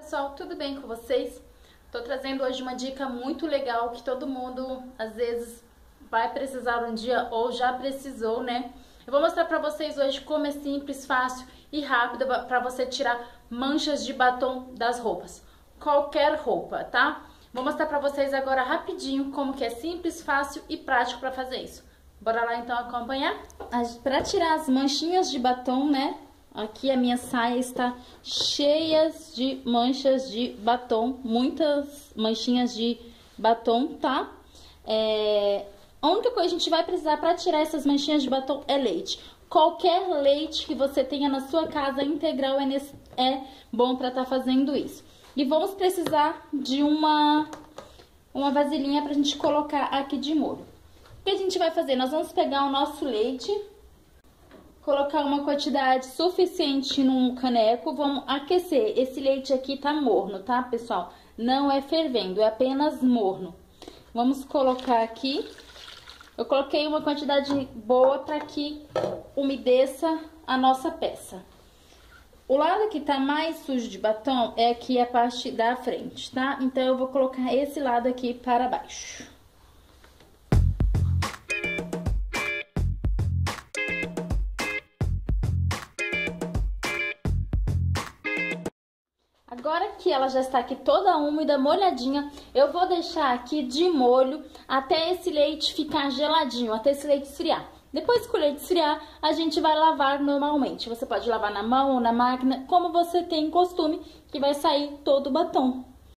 pessoal, tudo bem com vocês? Tô trazendo hoje uma dica muito legal que todo mundo às vezes vai precisar um dia ou já precisou, né? Eu vou mostrar pra vocês hoje como é simples, fácil e rápido pra você tirar manchas de batom das roupas. Qualquer roupa, tá? Vou mostrar pra vocês agora rapidinho como que é simples, fácil e prático pra fazer isso. Bora lá então acompanhar? Pra tirar as manchinhas de batom, né? Aqui a minha saia está cheia de manchas de batom, muitas manchinhas de batom, tá? A única coisa que a gente vai precisar para tirar essas manchinhas de batom é leite. Qualquer leite que você tenha na sua casa integral é bom para estar fazendo isso. E vamos precisar de uma vasilhinha para a gente colocar aqui de molho. O que a gente vai fazer? Nós vamos pegar o nosso leite, colocar uma quantidade suficiente num caneco, vamos aquecer. Esse leite aqui tá morno, tá, pessoal? Não é fervendo, é apenas morno. Vamos colocar aqui. Eu coloquei uma quantidade boa para que umedeça a nossa peça. O lado que tá mais sujo de batom é aqui a parte da frente, tá? Então eu vou colocar esse lado aqui para baixo. Agora que ela já está aqui toda úmida, molhadinha, eu vou deixar aqui de molho até esse leite ficar geladinho, até esse leite esfriar. Depois que o leite esfriar, a gente vai lavar normalmente. Você pode lavar na mão ou na máquina, como você tem costume, que vai sair todo o batom.